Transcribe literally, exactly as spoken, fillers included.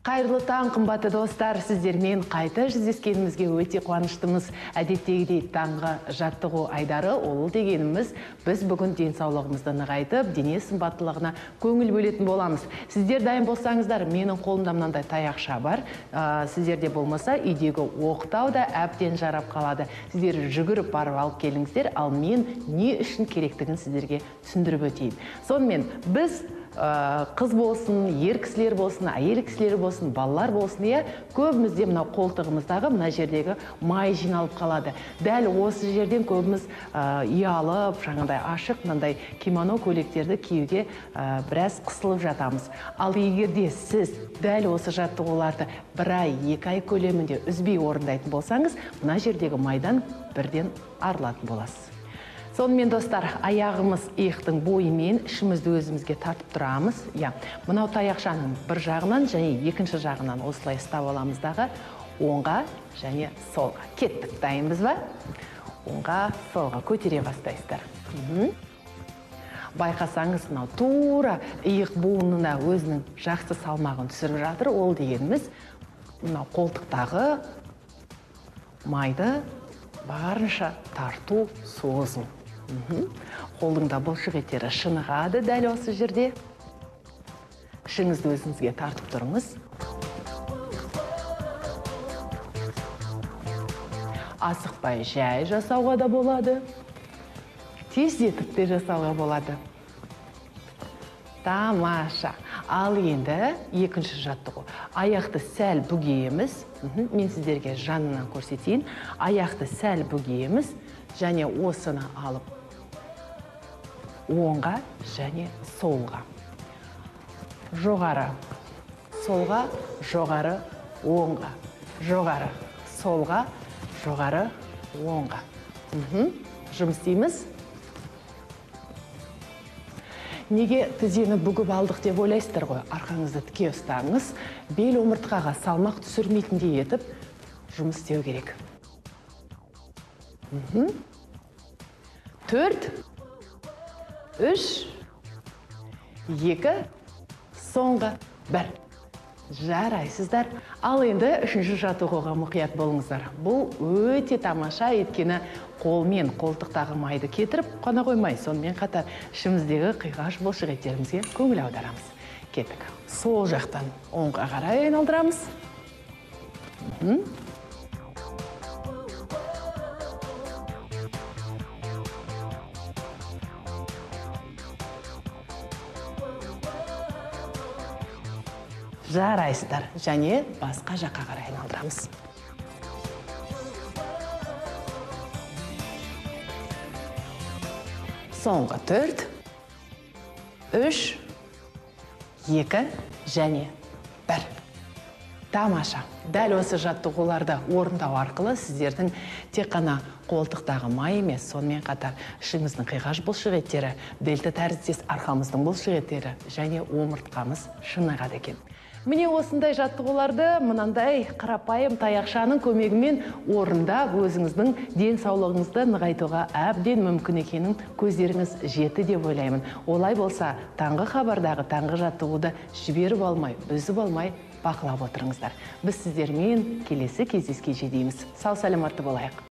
Қайырлы таң, қымбатты достар, сіздермен қайта жүздескенімізге өте қуаныштымыз. Әдеттегідей таңғы жаттығу айдары ол дегеніміз, біз бүгін денсаулығымызды нығайтып, дене сымбаттылығына көңіл бөлетін боламыз. Сіздер дайын болсаңыздар, менің қолымда мынандай таяқша бар. Ә, сіздерде болмаса, үйдегі оқтау да әбден жарап қалады. Сіздер жүгіріп барып алып келіңіздер, ал мен не үшін керектігін сіздерге түсіндіріп өтейін. Сонымен біз қыз болсын, ер кісілер болсын, әйел кісілер болсын, балалар болсын, е, көбімізде мына қолтығымыздағы мына жердегі май жиналып қалады. Дәл осы жерден көбіміз ұялып, жаңағыдай ашық мынандай кимоно көйлектерді киюге біраз қысылып жатамыз. Ал егерде сіз дәл осы жаттығуларды бір ай, екі ай көлемінде үзбей орындайтын болсаңыз, мына жердегі майдан бірден арылатын боласыз. Сонымен достар, аяғымыз иықтың бойымен ішімізді өзімізге тартып тұрамыз. Я, мынау таяқшаның бір жағынан және екінші жағынан осылай ұстап аламыздағы оңға және солға. Кеттік, дайынбыз ба? Оңға, солға көтере бастайсыздар. Байқасаңыз, мынау тура иық буынына өзінің жақсы салмағын түсіріп жатыр. Ол дегеніміз, мынау қолтықтағы майды барынша тарту, созу. Қолдың да бұлшық еттері шынығады дәл осы жерде. Ішіңізді өзіңізге тартып тұрыңыз. Асықпай жай жасауға да болады. Тездетіп те жасауға болады. Тамаша. Ал енді екінші жаттығу. Аяқты сәл бүгейміз. Мен сіздерге жанынан көрсетейін. Аяқты сәл бүгейміз. Және осыны алып оңға және солға. Жоғары, солға, жоғары, оңға. Жоғары, солға, жоғары, оңға. Жұмыс істейміз. Неге тізені бүгіп алдық деп ойлайсыздар ғой? Арқаңызды тіке ұстаңыз, бел омыртқаға салмақ түсірмейтіндей етіп жұмыс істеу керек. Төрт, үш, екі, соңғы, бір. Жарайсыздар. Ал енді үшінші жаттығуға мұқият болыңыздар. Бұл өте тамаша, еткені қолмен қолтықтағы майды кетіріп қана қоймай, сонымен қатар ішіміздегі қиғаш бұлшық еттерімізге көңіл аударамыз. Кеттік. Сол жақтан оңға қарай айналдырамыз. Жарайсыздар. Және басқа жаққа қарай айналдырамыз. Соңғы төрт, үш, екі және бір. Тамаша. Дәл осы жаттығуларды орындау арқылы сіздердің тек қана қолтықтағы май емес, сонымен қатар ішіңіздің қиғаш бұлшық еттері, дельта тәріздес арқамыздың бұлшық еттері және омыртқамыз шынығады екен. Міне осындай жаттығуларды мынандай қарапайым таяқшаның көмегімен орындап өзіңіздің денсаулығыңызды нығайтуға әбден мүмкін екенін көздеріңіз жетті деп ойлаймын. Олай болса, таңғы хабардағы таңғы жаттығуды жіберіп алмай, үзіп алмай бақылап отырыңыздар. Біз сіздермен келесі кездескенше дейміз. Сау саламатты болайық.